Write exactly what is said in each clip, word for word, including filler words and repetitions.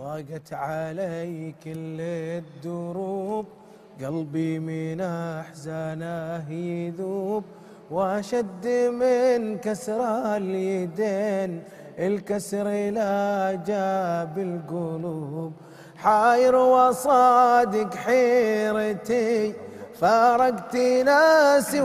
ضاقت علي كل الدروب، قلبي من أحزانه يذوب، واشد من كسر اليدين الكسر لا جاب القلوب. حاير وصادق حيرتي، فارقت ناسي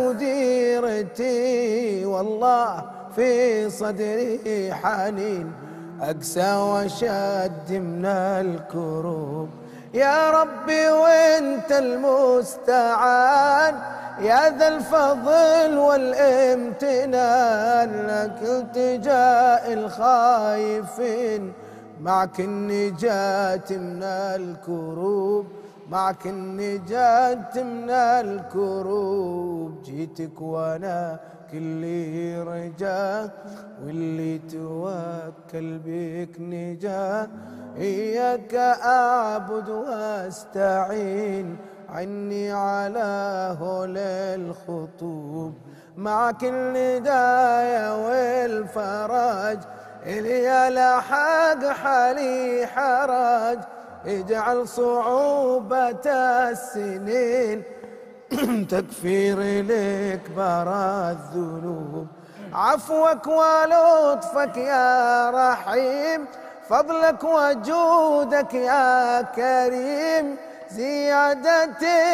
وديرتي، والله في صدري حنين أقسى وشد من الكروب. يا ربي وانت المستعان، يا ذا الفضل والامتنان، لك التجاء الخايفين، معك النجاة من الكروب، معك النجاة من الكروب. جيتك وانا كلي رجاء، واللي توكل بك نجاة. إياك أعبد واستعين، عني على هول الخطوب. معك الهداية والفرج، إلي لحق حالي حرج. اجعل صعوبة السنين تكفير لكبر الذنوب. عفوك ولطفك يا رحيم، فضلك وجودك يا كريم. زيادة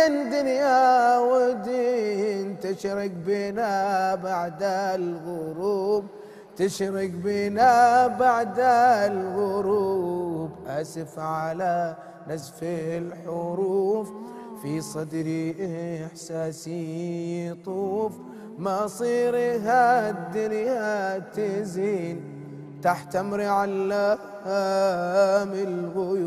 دنيا ودين تشرق بنا بعد الغروب، تشرق بنا بعد الغروب. أسف على نزف الحروف، في صدري إحساسي يطوف. مصيرها الدنيا تزين تحت أمر علام الغيوب.